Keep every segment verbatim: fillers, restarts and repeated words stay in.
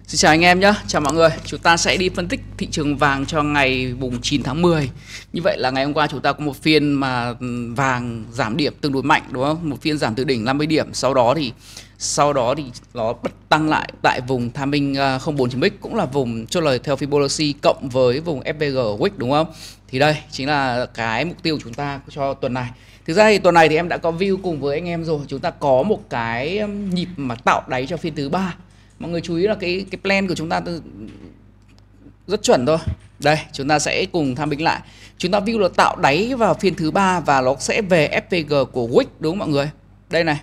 Xin chào anh em nhé, chào mọi người. Chúng ta sẽ đi phân tích thị trường vàng cho ngày mùng chín tháng mười. Như vậy là ngày hôm qua chúng ta có một phiên mà vàng giảm điểm tương đối mạnh, đúng không? Một phiên giảm từ đỉnh năm mươi điểm, sau đó thì sau đó thì nó bật tăng lại tại vùng timing không bốn chấm x, cũng là vùng chốt lời theo Fibonacci cộng với vùng ép vê giê W i xê, đúng không? Thì đây chính là cái mục tiêu của chúng ta cho tuần này. Thực ra thì tuần này thì em đã có view cùng với anh em rồi. Chúng ta có một cái nhịp mà tạo đáy cho phiên thứ ba. Mọi người chú ý là cái cái plan của chúng ta rất chuẩn thôi. Đây, chúng ta sẽ cùng tham minh lại. Chúng ta view là tạo đáy vào phiên thứ ba và nó sẽ về ép vê giê của W I C, đúng không mọi người? Đây này.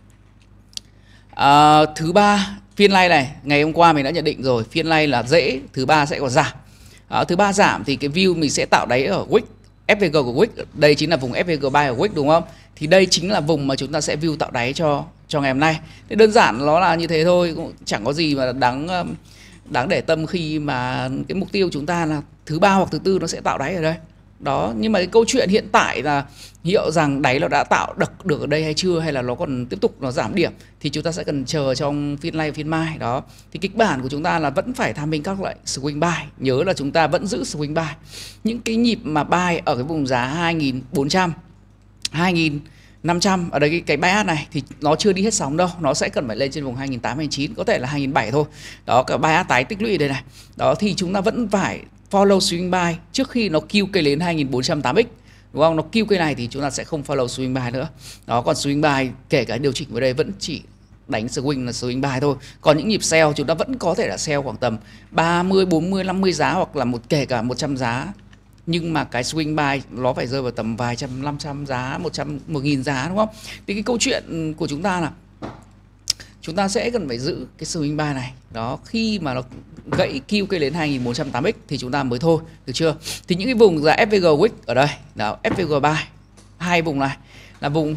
À, thứ ba phiên nay này, ngày hôm qua mình đã nhận định rồi, phiên nay là dễ, thứ ba sẽ còn giảm. À, thứ ba giảm thì cái view mình sẽ tạo đáy ở W I C, ép vê giê của W I C, đây chính là vùng ép vê giê buy ở W I C, đúng không? Thì đây chính là vùng mà chúng ta sẽ view tạo đáy cho cho ngày hôm nay. Thế đơn giản nó là như thế thôi, cũng chẳng có gì mà đáng đáng để tâm khi mà cái mục tiêu chúng ta là thứ ba hoặc thứ tư nó sẽ tạo đáy ở đây. Đó, nhưng mà cái câu chuyện hiện tại là hiểu rằng đáy nó đã tạo được được ở đây hay chưa, hay là nó còn tiếp tục nó giảm điểm, thì chúng ta sẽ cần chờ trong phiên nay phiên mai. Đó, thì kịch bản của chúng ta là vẫn phải tham minh các loại swing buy. Nhớ là chúng ta vẫn giữ swing buy. Những cái nhịp mà buy ở cái vùng giá hai nghìn bốn trăm, hai nghìn năm trăm, ở đây cái, cái bias này thì nó chưa đi hết sóng đâu, nó sẽ cần phải lên trên vùng hai nghìn tám trăm, hai nghìn chín trăm, có thể là hai nghìn bảy trăm thôi. Đó, cái bias tái tích lũy đây này. Đó, thì chúng ta vẫn phải follow swing buy trước khi nó kêu cây lên hai nghìn bốn trăm tám mươi x, đúng không? Nó kêu cây này thì chúng ta sẽ không follow swing buy nữa. Đó, còn swing buy kể cả điều chỉnh vào đây vẫn chỉ đánh swing là swing buy thôi. Còn những nhịp sell chúng ta vẫn có thể là sell khoảng tầm ba mươi, bốn mươi, năm mươi giá, hoặc là một kể cả một trăm giá. Nhưng mà cái swing buy nó phải rơi vào tầm vài trăm, năm trăm giá, một trăm, một nghìn giá, đúng không? Thì cái câu chuyện của chúng ta là chúng ta sẽ cần phải giữ cái swing buy này. Đó, khi mà nó gãy kêu cây lên hai nghìn bốn trăm tám mươi x thì chúng ta mới thôi, được chưa? Thì những cái vùng giá ép vê giê W I C ở đây, đó, ép vê giê buy, hai vùng này là vùng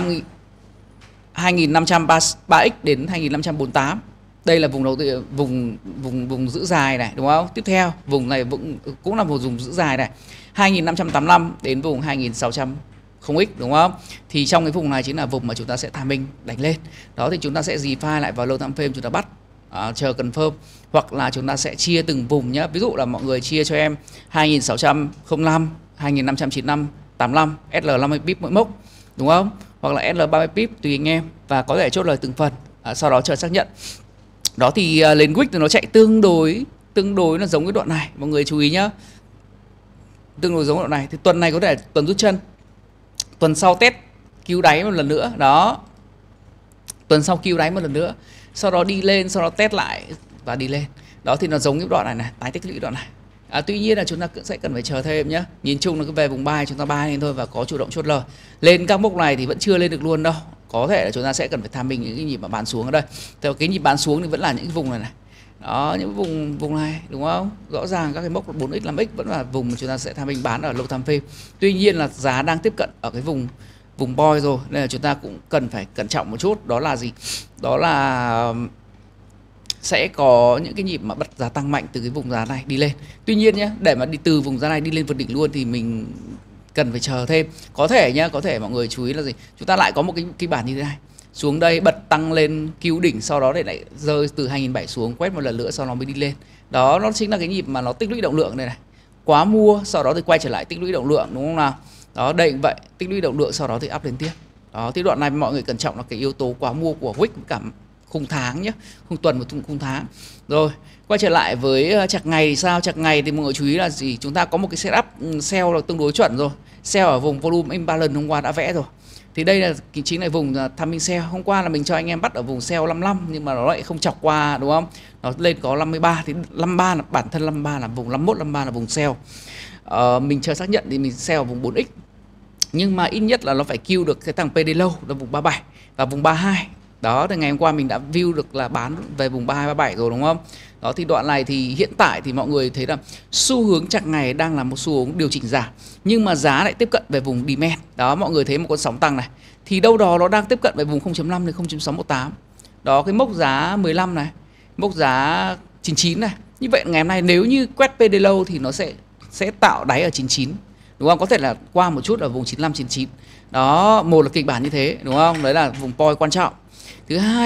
hai nghìn năm trăm ba mươi x đến hai nghìn năm trăm bốn mươi tám. Đây là vùng đầu tiên, vùng vùng vùng giữ dài này, đúng không? Tiếp theo, vùng này cũng cũng là một vùng giữ dài này, hai nghìn năm trăm tám mươi lăm đến vùng hai nghìn sáu trăm x, đúng không? Thì trong cái vùng này chính là vùng mà chúng ta sẽ timing đánh lên. Đó, thì chúng ta sẽ define lại vào low time frame, chúng ta bắt à, chờ confirm, hoặc là chúng ta sẽ chia từng vùng nhé. Ví dụ là mọi người chia cho em hai nghìn sáu trăm lẻ năm, hai nghìn năm trăm chín mươi lăm, tám mươi lăm, ét lờ năm mươi pip mỗi mốc, đúng không? Hoặc là ét lờ ba mươi pip tùy anh em, và có thể chốt lời từng phần, à, sau đó chờ xác nhận. Đó, thì uh, lên W I C thì nó chạy tương đối tương đối là giống cái đoạn này, mọi người chú ý nhá. Tương đối giống đoạn này. Thì tuần này có thể tuần rút chân, tuần sau test cứu đáy một lần nữa. Đó, tuần sau cứu đáy một lần nữa, sau đó đi lên, sau đó test lại và đi lên. Đó, thì nó giống cái đoạn này này, tái tích lũy đoạn này. À, tuy nhiên là chúng ta cũng sẽ cần phải chờ thêm nhé. Nhìn chung là cái về vùng buy chúng ta buy lên thôi và có chủ động chốt lời. Lên các mốc này thì vẫn chưa lên được luôn đâu. Có thể là chúng ta sẽ cần phải tham minh những cái nhịp mà bán xuống ở đây. Theo cái nhịp bán xuống thì vẫn là những cái vùng này này. Đó, những vùng vùng này, đúng không? Rõ ràng các cái mốc bốn x, năm x vẫn là vùng mà chúng ta sẽ tham minh bán ở low time frame. Tuy nhiên là giá đang tiếp cận ở cái vùng vùng boy rồi, nên là chúng ta cũng cần phải cẩn trọng một chút. Đó là gì? Đó là sẽ có những cái nhịp mà bật giá tăng mạnh từ cái vùng giá này đi lên. Tuy nhiên nhé, để mà đi từ vùng giá này đi lên vượt đỉnh luôn thì mình cần phải chờ thêm. Có thể nhá, có thể mọi người chú ý là gì? Chúng ta lại có một cái kịch bản như thế này. Xuống đây bật tăng lên cứu đỉnh, sau đó để lại rơi từ hai nghìn bảy trăm xuống, quét một lần nữa sau đó mới đi lên. Đó, nó chính là cái nhịp mà nó tích lũy động lượng này này. Quá mua, sau đó thì quay trở lại tích lũy động lượng, đúng không nào? Đó, đây cũng vậy, tích lũy động lượng sau đó thì up lên tiếp. Đó, thì đoạn này mọi người cẩn trọng là cái yếu tố quá mua của W I C cảm khung tháng nhé, khung tuần và khung tháng. Rồi, quay trở lại với chặt ngày thì sao? Chặt ngày thì mọi người chú ý là gì? Chúng ta có một cái setup sell là tương đối chuẩn rồi. Sell ở vùng volume imbalance hôm qua đã vẽ rồi. Thì đây là chính là vùng timing sell. Hôm qua là mình cho anh em bắt ở vùng sell năm mươi lăm nhưng mà nó lại không chọc qua, đúng không? Nó lên có năm mươi ba, thì năm mươi ba là bản thân năm mươi ba là vùng năm mươi mốt, năm mươi ba là vùng sell. Ờ, mình chờ xác nhận thì mình sell ở vùng bốn x. Nhưng mà ít nhất là nó phải kill được cái thằng pê đê low là vùng ba mươi bảy và vùng ba mươi hai. Đó, thì ngày hôm qua mình đã view được là bán về vùng ba mươi hai, ba mươi bảy rồi, đúng không? Đó, thì đoạn này thì hiện tại thì mọi người thấy là xu hướng chặt ngày đang là một xu hướng điều chỉnh giảm, nhưng mà giá lại tiếp cận về vùng demand. Đó, mọi người thấy một con sóng tăng này, thì đâu đó nó đang tiếp cận về vùng không chấm năm đến không chấm sáu một tám. Đó, cái mốc giá mười lăm này, mốc giá chín mươi chín này. Như vậy ngày hôm nay nếu như quét pê đê low thì nó sẽ sẽ tạo đáy ở chín mươi chín, đúng không? Có thể là qua một chút ở vùng chín mươi lăm, chín mươi chín. Đó, một là kịch bản như thế, đúng không? Đấy là vùng point quan trọng. Thứ hai,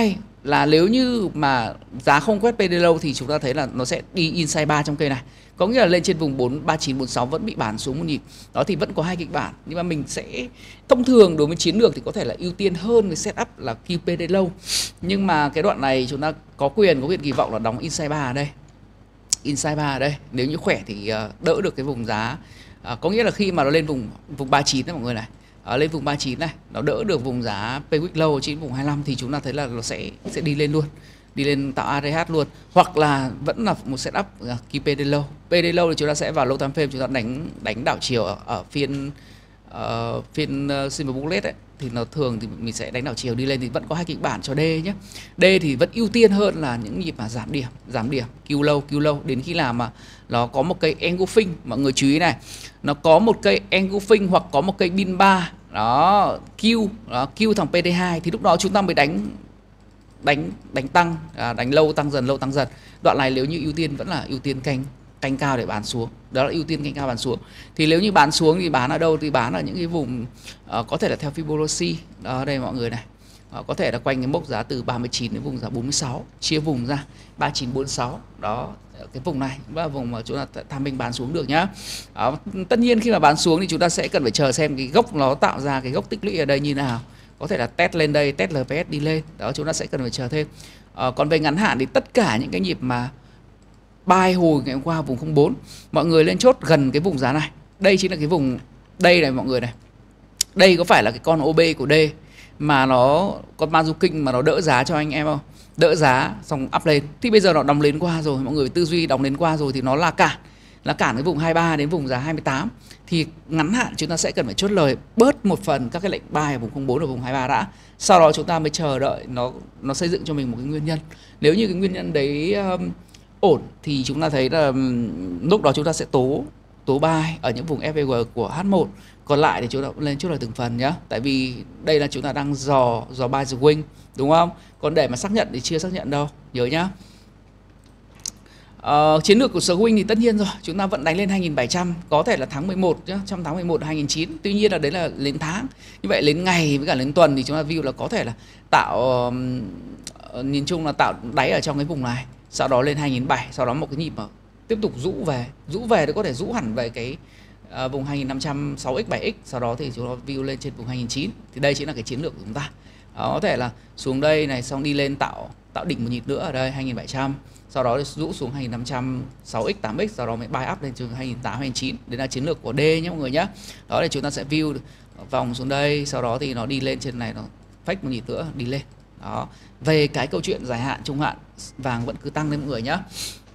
là nếu như mà giá không quét pê đê lâu thì chúng ta thấy là nó sẽ đi inside ba trong cây này. Có nghĩa là lên trên vùng bốn ba chín bốn sáu vẫn bị bán xuống một nhịp. Đó thì vẫn có hai kịch bản, nhưng mà mình sẽ thông thường đối với chiến lược thì có thể là ưu tiên hơn cái setup là Q pê đê lâu. Nhưng mà cái đoạn này chúng ta có quyền có quyền kỳ vọng là đóng inside ba ở đây. Inside ba ở đây, nếu như khỏe thì đỡ được cái vùng giá. À, có nghĩa là khi mà nó lên vùng vùng ba chín đấy mọi người này, à, lên vùng ba chín này, nó đỡ được vùng giá pê Week Low trên vùng hai mươi lăm thì chúng ta thấy là nó sẽ sẽ đi lên luôn, đi lên tạo a rờ hát luôn, hoặc là vẫn là một setup uh, pê đê Low. pê đê Low thì chúng ta sẽ vào low time frame, chúng ta đánh đánh đảo chiều ở, ở phiên uh, phiên uh, Simple Bullet ấy, thì nó thường thì mình sẽ đánh đảo chiều đi lên, thì vẫn có hai kịch bản cho D nhé. D thì vẫn ưu tiên hơn là những nhịp mà giảm điểm, giảm điểm Q low, Q low đến khi nào mà nó có một cây engulfing. Mọi người chú ý này, nó có một cây engulfing hoặc có một cây bin ba đó, Q đó, Q thằng pê đê hai thì lúc đó chúng ta mới đánh đánh đánh tăng, à, đánh lâu tăng dần, lâu tăng dần. Đoạn này nếu như ưu tiên vẫn là ưu tiên canh canh cao để bán xuống, đó là ưu tiên canh cao bán xuống. Thì nếu như bán xuống thì bán ở đâu, thì bán ở những cái vùng uh, có thể là theo Fibonacci đó, đây mọi người này, uh, có thể là quanh cái mốc giá từ ba mươi chín đến vùng giá bốn mươi sáu, chia vùng ra ba chín bốn sáu đó, cái vùng này là vùng mà chúng ta tham minh bán xuống được nhá. Đó, tất nhiên khi mà bán xuống thì chúng ta sẽ cần phải chờ xem cái gốc nó tạo ra cái gốc tích lũy ở đây như nào, có thể là test lên đây, test lờ pê ét đi lên, đó chúng ta sẽ cần phải chờ thêm. À, còn về ngắn hạn thì tất cả những cái nhịp mà buy hồi ngày hôm qua vùng không bốn, mọi người lên chốt gần cái vùng giá này, đây chính là cái vùng đây này mọi người này, đây có phải là cái con ô bê của D mà nó con Manju King mà nó đỡ giá cho anh em không? Đỡ giá xong up lên, thì bây giờ nó đóng lên qua rồi, mọi người tư duy đóng lên qua rồi thì nó là cản, là cản cái vùng hai mươi ba đến vùng giá hai mươi tám. Thì ngắn hạn chúng ta sẽ cần phải chốt lời bớt một phần các cái lệnh buy ở vùng không bốn ở vùng hai mươi ba đã, sau đó chúng ta mới chờ đợi nó nó xây dựng cho mình một cái nguyên nhân. Nếu như cái nguyên nhân đấy um, ổn thì chúng ta thấy là um, lúc đó chúng ta sẽ tố tố buy ở những vùng ép vê giê của H một. Còn lại thì chúng ta lên chốt lời từng phần nhá, tại vì đây là chúng ta đang dò dò buy the wing, đúng không? Còn để mà xác nhận thì chưa xác nhận đâu, nhớ nhá. Uh, chiến lược của Swing thì tất nhiên rồi, chúng ta vẫn đánh lên hai nghìn bảy trăm, có thể là tháng mười một nhá, trong tháng mười một hai nghìn chín. Tuy nhiên là đấy là lên tháng. Như vậy lên ngày với cả lên tuần thì chúng ta view là có thể là tạo uh, nhìn chung là tạo đáy ở trong cái vùng này, sau đó lên hai nghìn bảy trăm, sau đó một cái nhịp mà tiếp tục rũ về, rũ về thì có thể rũ hẳn về cái uh, vùng hai nghìn năm trăm sáu x bảy x, sau đó thì chúng ta view lên trên vùng hai nghìn chín. Thì đây chính là cái chiến lược của chúng ta. Đó, có thể là xuống đây này, xong đi lên tạo tạo đỉnh một nhịp nữa ở đây hai nghìn bảy trăm, sau đó rũ xuống hai nghìn năm trăm sáu x tám x, sau đó mới buy up lên trường hai nghìn tám trăm hai nghìn chín. Đấy là chiến lược của D nhé mọi người nhé. Đó thì chúng ta sẽ view vòng xuống đây, sau đó thì nó đi lên trên này, nó fake một nhịp nữa đi lên. Đó, về cái câu chuyện dài hạn trung hạn vàng vẫn cứ tăng lên mọi người nhé.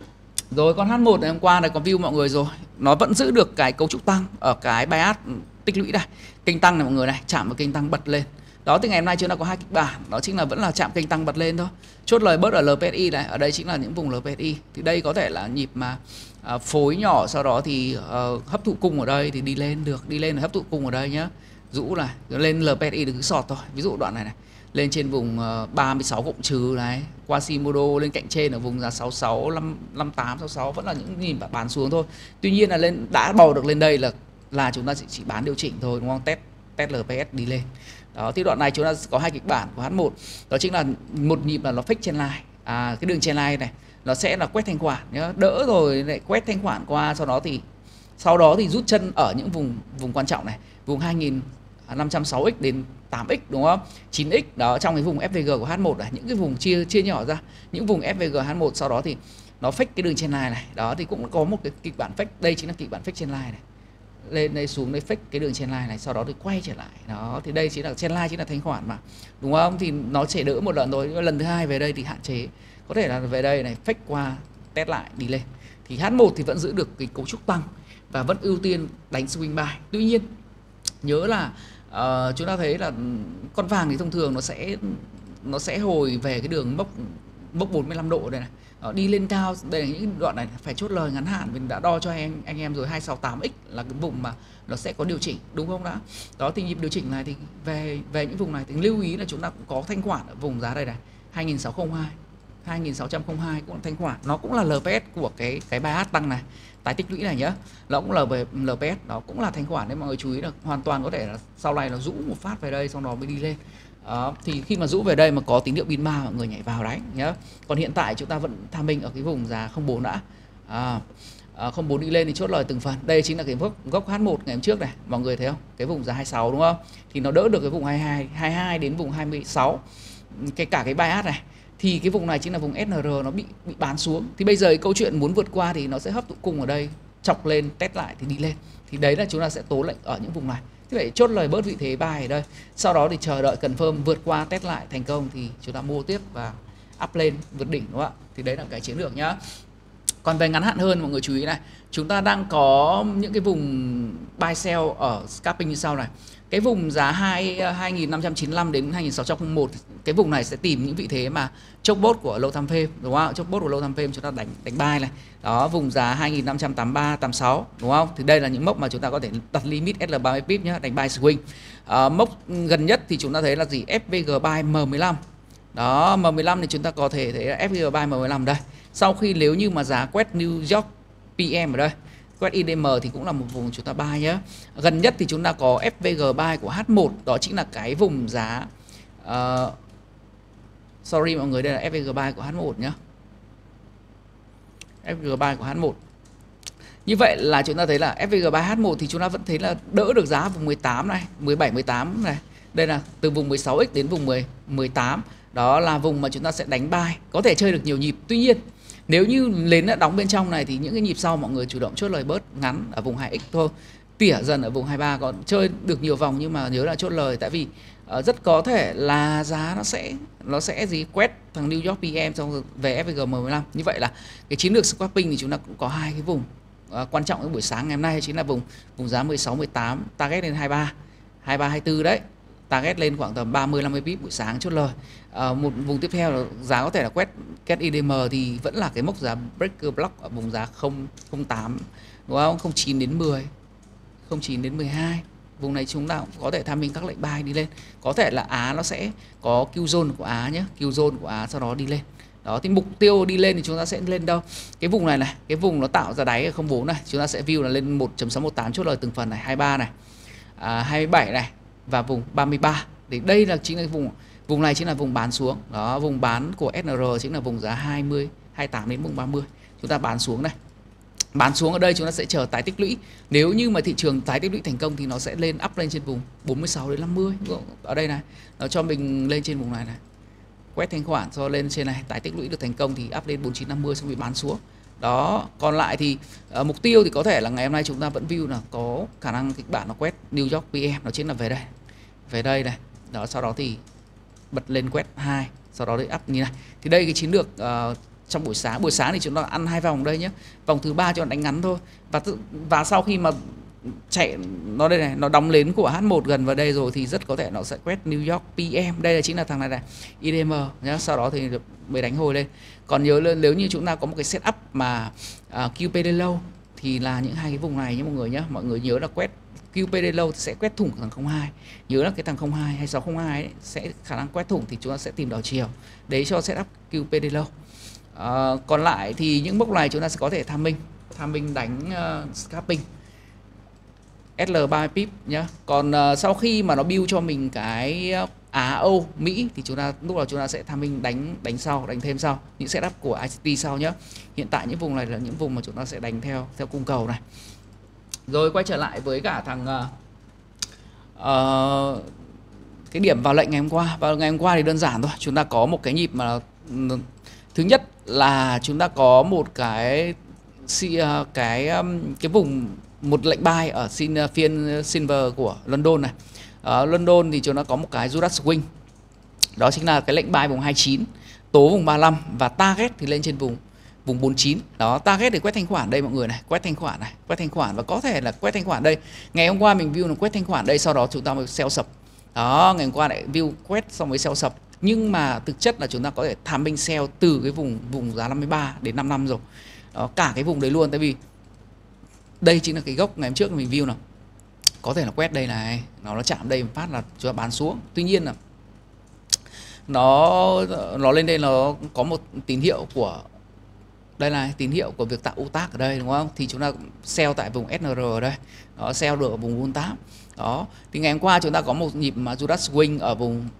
Rồi con H một này hôm qua này có view mọi người rồi, nó vẫn giữ được cái cấu trúc tăng ở cái bias tích lũy này, kênh tăng này mọi người này, chạm vào kênh tăng bật lên. Đó thì ngày hôm nay chúng ta có hai kịch bản, đó chính là vẫn là chạm kênh tăng bật lên thôi. Chốt lời bớt ở lờ pê ét i này, ở đây chính là những vùng lờ pê ét i. Thì đây có thể là nhịp mà à, phối nhỏ, sau đó thì uh, hấp thụ cung ở đây thì đi lên được, đi lên là hấp thụ cung ở đây nhá. Rũ này, lên lờ pê ét i được cứ sọt thôi. Ví dụ đoạn này này, lên trên vùng uh, ba mươi sáu cộng trừ này, Quasimodo lên cạnh trên ở vùng giá sáu mươi sáu, năm mươi tám, sáu mươi sáu vẫn là những nhìn bán xuống thôi. Tuy nhiên là lên đã bầu được lên đây là là chúng ta chỉ, chỉ bán điều chỉnh thôi, đúng không? Test test lờ pê ét đi lên. Đó, thì đoạn này chúng ta có hai kịch bản của H một, đó chính là một nhịp là nó fake trên line, à, cái đường trên line này nó sẽ là quét thanh khoản nhá, đỡ rồi lại quét thanh khoản qua, sau đó thì sau đó thì rút chân ở những vùng vùng quan trọng này, vùng hai nghìn năm trăm sáu x đến tám x, đúng không? chín x đó, trong cái vùng ép vê giê của H một này, những cái vùng chia chia nhỏ ra, những vùng ép vê giê H một, sau đó thì nó fake cái đường trên line này. Đó thì cũng có một cái kịch bản fake, đây chính là kịch bản fake trên line này, lên đây xuống đây fake cái đường trên line này, sau đó thì quay trở lại. Đó thì đây chính là trên line, chính là thanh khoản mà, đúng không? Thì nó sẽ đỡ một lần rồi, lần thứ hai về đây thì hạn chế, có thể là về đây này fake qua test lại đi lên. Thì H một thì vẫn giữ được cái cấu trúc tăng và vẫn ưu tiên đánh swing buy. Tuy nhiên nhớ là uh, chúng ta thấy là con vàng thì thông thường nó sẽ nó sẽ hồi về cái đường mốc mốc bốn mươi lăm độ đây này. Đó, đi lên cao, đây là những đoạn này phải chốt lời ngắn hạn, mình đã đo cho anh anh em rồi, hai sáu tám x là cái vùng mà nó sẽ có điều chỉnh, đúng không đã? Đó thì nhịp điều chỉnh này thì về về những vùng này thì lưu ý là chúng ta cũng có thanh khoản ở vùng giá đây này, hai nghìn sáu trăm hai, hai nghìn sáu trăm hai cũng là thanh khoản, nó cũng là lờ pê ét của cái cái bias tăng này, tái tích lũy này nhá. Nó cũng là về lờ pê ét, đó cũng là thanh khoản, nên mọi người chú ý là hoàn toàn có thể là sau này nó rũ một phát về đây, sau đó mới đi lên. Đó, thì khi mà rũ về đây mà có tín hiệu pin ma mọi người nhảy vào đánh nhé. Còn hiện tại chúng ta vẫn tham minh ở cái vùng giá không bốn đã. À, à, không bốn đi lên thì chốt lời từng phần. Đây chính là cái gốc gốc hát một ngày hôm trước này, mọi người thấy không? Cái vùng giá hai mươi sáu đúng không? Thì nó đỡ được cái vùng hai mươi hai, hai mươi hai đến vùng hai mươi sáu. Cái cả cái bias này thì cái vùng này chính là vùng ét en rờ nó bị bị bán xuống. Thì bây giờ cái câu chuyện muốn vượt qua thì nó sẽ hấp thụ cung ở đây, chọc lên test lại thì đi lên. Thì đấy là chúng ta sẽ tố lệnh ở những vùng này. Thế vậy chốt lời bớt vị thế buy ở đây. Sau đó thì chờ đợi confirm vượt qua test lại thành công thì chúng ta mua tiếp và up lên vượt đỉnh đúng không ạ? Thì đấy là cái chiến lược nhá. Còn về ngắn hạn hơn mọi người chú ý này, chúng ta đang có những cái vùng buy sell ở scalping như sau này. Cái vùng giá hai nghìn năm trăm chín mươi lăm đến hai nghìn sáu trăm lẻ một, cái vùng này sẽ tìm những vị thế mà chốc bốt của low time frame đúng không? Chốc bốt của low time frame chúng ta đánh đánh buy này. Đó, vùng giá hai nghìn năm trăm tám mươi ba, tám mươi sáu đúng không? Thì đây là những mốc mà chúng ta có thể đặt limit ét lờ ba mươi pip nhá, đánh buy swing. À, mốc gần nhất thì chúng ta thấy là gì? ép vê giê buy M mười lăm. Đó, M mười lăm thì chúng ta có thể thấy là ép vê giê buy M mười lăm đây. Sau khi nếu như mà giá quét New York pê em ở đây, quét i đê em thì cũng là một vùng chúng ta buy nhé. Gần nhất thì chúng ta có ép vê giê buy của hát một, đó chính là cái vùng giá uh, sorry mọi người, đây là ép vê giê buy của hát một nhé. ép vê giê buy của hát một. Như vậy là chúng ta thấy là ép vê giê buy hát một thì chúng ta vẫn thấy là đỡ được giá vùng mười tám này, mười bảy, mười tám này. Đây là từ vùng mười sáu x đến vùng mười, mười tám. Đó là vùng mà chúng ta sẽ đánh buy, có thể chơi được nhiều nhịp. Tuy nhiên nếu như lên đã đóng bên trong này thì những cái nhịp sau mọi người chủ động chốt lời bớt ngắn ở vùng hai x thôi, tỉa dần ở vùng hai mươi ba, còn chơi được nhiều vòng nhưng mà nhớ là chốt lời, tại vì uh, rất có thể là giá nó sẽ nó sẽ gì quét thằng New York pê em xong rồi về ép vê giê M mười lăm. Như vậy là cái chiến lược scalping thì chúng ta cũng có hai cái vùng uh, quan trọng ở buổi sáng ngày hôm nay, chính là vùng vùng giá mười sáu, mười tám, target lên hai mươi ba, hai mươi ba, hai mươi tư đấy. Target lên khoảng tầm ba mươi, năm mươi pip buổi sáng chốt lời. À, một vùng tiếp theo là giá có thể là quét kết i đê em thì vẫn là cái mốc giá breaker block ở vùng giá không không tám đúng không? không chín đến mười, không chín đến mười hai. Vùng này chúng ta cũng có thể tham minh các lệnh buy đi lên. Có thể là Á nó sẽ có Q zone của Á nhé, Q zone của Á sau đó đi lên. Đó thì mục tiêu đi lên thì chúng ta sẽ lên đâu? Cái vùng này này, cái vùng nó tạo ra đáy ở không bốn này, chúng ta sẽ view là lên một chấm sáu một tám chốt lời từng phần này, hai mươi ba này, à, hai mươi bảy này và vùng ba mươi ba. Thì đây là chính là vùng vùng này chính là vùng bán xuống. Đó, vùng bán của ét en rờ chính là vùng giá hai mươi, hai mươi tám đến vùng ba mươi. Chúng ta bán xuống này. Bán xuống ở đây chúng ta sẽ chờ tái tích lũy. Nếu như mà thị trường tái tích lũy thành công thì nó sẽ lên up lên trên vùng bốn mươi sáu đến năm mươi. Ở đây này, nó cho mình lên trên vùng này này. Quét thanh khoản cho lên trên này, tái tích lũy được thành công thì up lên bốn mươi chín, năm mươi xong bị bán xuống. Đó, còn lại thì uh, mục tiêu thì có thể là ngày hôm nay chúng ta vẫn view là có khả năng kịch bản nó quét New York pê em, nó chính là về đây. Về đây này. Đó, sau đó thì bật lên quét hai, sau đó thì up như này. Thì đây cái chiến lược uh, trong buổi sáng, buổi sáng thì chúng ta ăn hai vòng đây nhé. Vòng thứ ba cho đánh ngắn thôi. Và và sau khi mà chạy nó đây này, nó đóng nến của hát một gần vào đây rồi thì rất có thể nó sẽ quét New York pê em. Đây là chính là thằng này này, i đê em nhá, sau đó thì mới đánh hồi lên. Còn nhớ nếu như chúng ta có một cái setup mà uh, quy pê đê low thì là những hai cái vùng này nhé mọi người nhé. Mọi người nhớ là quét quy pê đê low thì sẽ quét thủng thằng không hai. Nhớ là cái thằng không hai hay sáu không hai ấy, sẽ khả năng quét thủng thì chúng ta sẽ tìm đảo chiều. Đấy cho setup quy pê đê low. Uh, còn lại thì những mốc này chúng ta sẽ có thể tham minh, tham minh đánh uh, scalping ét lờ ba mươi pip nhá. Còn uh, sau khi mà nó build cho mình cái Á Âu Mỹ thì chúng ta lúc nào chúng ta sẽ tham minh đánh đánh sau, đánh thêm sau những setup của i xê pê sau nhá. Hiện tại những vùng này là những vùng mà chúng ta sẽ đánh theo theo cung cầu này. Rồi quay trở lại với cả thằng uh, uh, cái điểm vào lệnh ngày hôm qua. Vào ngày hôm qua thì đơn giản thôi, chúng ta có một cái nhịp mà thứ nhất là chúng ta có một cái cái cái vùng một lệnh buy ở xin phiên silver của London này. Ở London thì chúng ta có một cái Judas Swing. Đó chính là cái lệnh buy vùng hai mươi chín, tố vùng ba mươi lăm và target thì lên trên vùng vùng bốn mươi chín. Đó, target để quét thanh khoản đây mọi người này, quét thanh khoản này, quét thanh khoản và có thể là quét thanh khoản đây. Ngày hôm qua mình view là quét thanh khoản đây, sau đó chúng ta mới sell sập. Đó, ngày hôm qua lại view quét xong mới sell sập. Nhưng mà thực chất là chúng ta có thể tham minh sell từ cái vùng vùng giá năm mươi ba đến năm mươi lăm rồi. Đó, cả cái vùng đấy luôn, tại vì đây chính là cái gốc ngày hôm trước mình view nào. Có thể là quét đây này, nó nó chạm đây một phát là chúng ta bán xuống. Tuy nhiên là nó nó lên đây nó có một tín hiệu của đây là tín hiệu của việc tạo u tác ở đây đúng không? Thì chúng ta sell tại vùng ét en rờ ở đây. Đó, sell được ở vùng bốn mươi tám. Đó, thì ngày hôm qua chúng ta có một nhịp mà Judas Swing ở vùng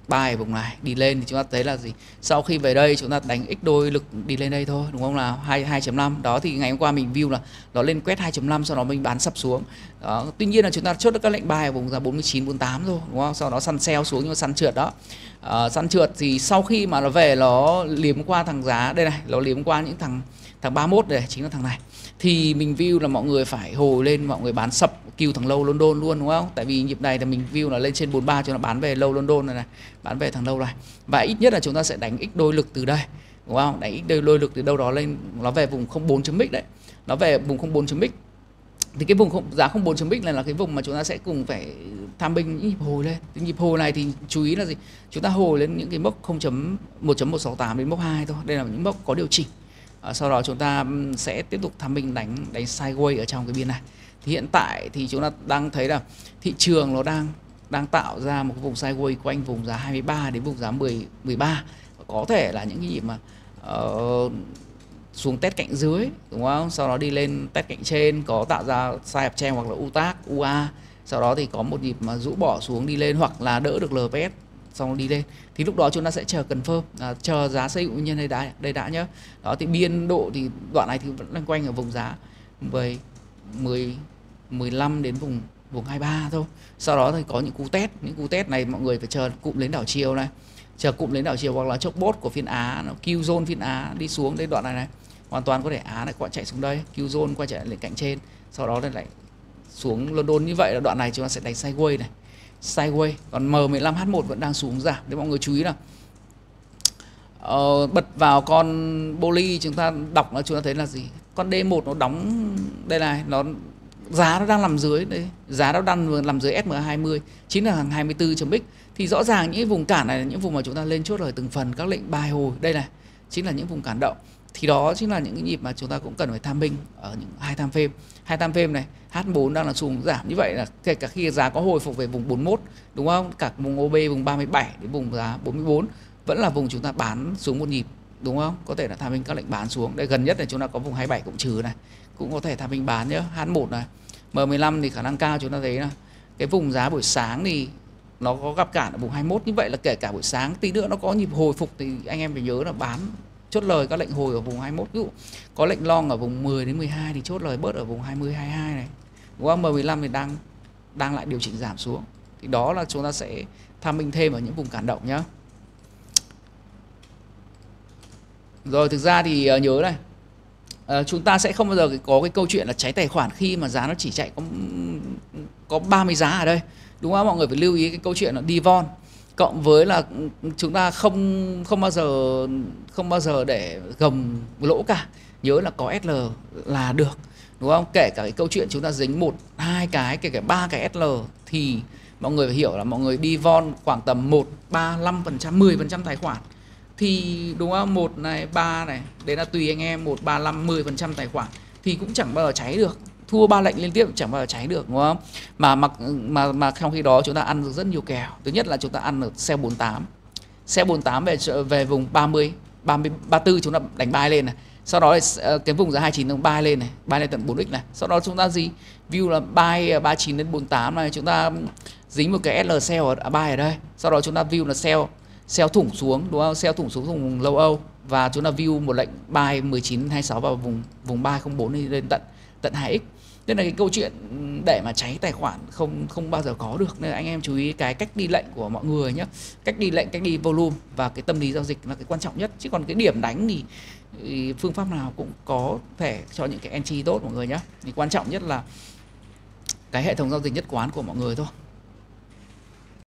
buy ở vùng này đi lên thì chúng ta thấy là gì, sau khi về đây chúng ta đánh x đôi lực đi lên đây thôi, đúng không, là hai chấm năm đó. Thì ngày hôm qua mình view là nó lên quét hai chấm năm, sau đó mình bán sập xuống đó. Tuy nhiên là chúng ta chốt được các lệnh buy ở vùng giá bốn mươi chín bốn mươi tám rồi, đúng không, sau đó săn sell xuống, nhưng mà săn trượt đó. Uh, săn trượt thì sau khi mà nó về nó liếm qua thằng giá đây này, nó liếm qua những thằng thằng ba mươi mốt này, chính là thằng này, thì mình view là mọi người phải hồi lên, mọi người bán sập kêu thằng low London luôn, đúng không? Tại vì nhịp này thì mình view là lên trên bốn mươi ba cho nó bán về low London này này, bán về thằng low này, và ít nhất là chúng ta sẽ đánh x đôi lực từ đây, đúng không? Đánh x đôi lực từ đâu đó lên, nó về vùng không bốn chấm x đấy, nó về vùng không bốn chấm x. Thì cái vùng không, giá không bốn chấm x này là cái vùng mà chúng ta sẽ cùng phải tham binh những nhịp hồi lên. Cái nhịp hồi này thì chú ý là gì? Chúng ta hồi lên những cái mốc không chấm một chấm một sáu tám đến mốc hai thôi. Đây là những mốc có điều chỉnh. À, sau đó chúng ta sẽ tiếp tục tham binh đánh đánh sideways ở trong cái biên này. Thì hiện tại thì chúng ta đang thấy là thị trường nó đang đang tạo ra một cái vùng sideways quanh vùng giá hai mươi ba đến vùng giá mười, mười ba. Có thể là những cái nhịp mà uh, xuống test cạnh dưới, đúng không? Sau đó đi lên test cạnh trên, có tạo ra sai uptrend hoặc là u tác, u a. Sau đó thì có một nhịp mà rũ bỏ xuống đi lên, hoặc là đỡ được lờ pê ét xong đi lên. Thì lúc đó chúng ta sẽ chờ confirm, à, chờ giá xây dựng nhân đây đã, đây đã nhá. Đó thì biên độ thì đoạn này thì vẫn loanh quanh ở vùng giá mười, mười, mười lăm đến vùng vùng hai mươi ba thôi. Sau đó thì có những cú test, những cú test này mọi người phải chờ cụm lên đảo chiều này. Chờ cụm lên đảo chiều hoặc là chốc bốt của phiên Á, nó Q zone phiên Á đi xuống đến đoạn này này. Hoàn toàn có thể Á lại quay chạy xuống đây, Q zone quay chạy lên cạnh trên, sau đó lại xuống London. Như vậy là đoạn này chúng ta sẽ đánh sideways này, sideways. Còn M mười lăm H một vẫn đang xuống giảm. Để mọi người chú ý là uh, bật vào con Bolly, chúng ta đọc nó chúng ta thấy là gì, con D một nó đóng đây này, nó giá nó đang nằm dưới đây, giá nó đang nằm dưới S M hai mươi, chính là hàng hai mươi tư chấm x. Thì rõ ràng những vùng cản này là những vùng mà chúng ta lên chốt ở từng phần các lệnh buy hồi, đây này chính là những vùng cản động. Thì đó chính là những cái nhịp mà chúng ta cũng cần phải tham binh ở những hai time frame. Hai time frame này, H bốn đang là xu hướng giảm, như vậy là kể cả khi giá có hồi phục về vùng bốn mươi mốt, đúng không? Cả vùng O B vùng ba mươi bảy đến vùng giá bốn mươi bốn vẫn là vùng chúng ta bán xuống một nhịp, đúng không? Có thể là tham binh các lệnh bán xuống. Đây gần nhất là chúng ta có vùng hai mươi bảy cộng trừ này, cũng có thể tham binh bán nhá. H một này, M mười lăm thì khả năng cao chúng ta thấy là cái vùng giá buổi sáng thì nó có gặp cản ở vùng hai mươi mốt, như vậy là kể cả buổi sáng tí nữa nó có nhịp hồi phục thì anh em phải nhớ là bán, chốt lời các lệnh hồi ở vùng hai mươi mốt. Ví dụ có lệnh long ở vùng mười đến mười hai thì chốt lời bớt ở vùng hai mươi, hai mươi hai này, đúng không? M mười lăm thì đang đang lại điều chỉnh giảm xuống, thì đó là chúng ta sẽ tham minh thêm ở những vùng cản động nhá. Rồi thực ra thì uh, nhớ này, uh, chúng ta sẽ không bao giờ có cái câu chuyện là cháy tài khoản khi mà giá nó chỉ chạy có có ba mươi giá ở đây, đúng không? Mọi người phải lưu ý cái câu chuyện là Devon cộng với là chúng ta không không bao giờ không bao giờ để gồng lỗ cả, nhớ là có S L là được, đúng không? Kể cả cái câu chuyện chúng ta dính một hai cái, kể cả ba cái S L thì mọi người phải hiểu là mọi người đi von khoảng tầm một, ba, năm phần trăm, mười phần trăm tài khoản thì, đúng không? Một này, ba này, đấy là tùy anh em, một, ba, năm, mười phần trăm tài khoản thì cũng chẳng bao giờ cháy được. Thua ba lệnh liên tiếp chẳng bao giờ cháy được, đúng không? Mà mà mà mà trong khi đó chúng ta ăn được rất nhiều kèo. Thứ nhất là chúng ta ăn được sell bốn mươi tám. Sell bốn mươi tám về về vùng ba mươi, ba mươi, ba mươi tư chúng ta đánh buy lên này. Sau đó cái vùng giá hai mươi chín chúng buy lên này, buy lên tận bốn x này. Sau đó chúng ta gì? View là buy ba mươi chín đến bốn mươi tám này, chúng ta dính một cái S L sell ở buy ở đây. Sau đó chúng ta view là sell sell thủng xuống, đúng không? Sell thủng xuống vùng low Âu và chúng ta view một lệnh buy mười chín hai mươi sáu vào vùng vùng ba không bốn lên tận tận hai x. Nên là cái câu chuyện để mà cháy tài khoản không không bao giờ có được. Nên là anh em chú ý cái cách đi lệnh của mọi người nhé. Cách đi lệnh, cách đi volume và cái tâm lý giao dịch là cái quan trọng nhất. Chứ còn cái điểm đánh thì, thì phương pháp nào cũng có thể cho những cái entry tốt mọi người nhé. Thì quan trọng nhất là cái hệ thống giao dịch nhất quán của mọi người thôi.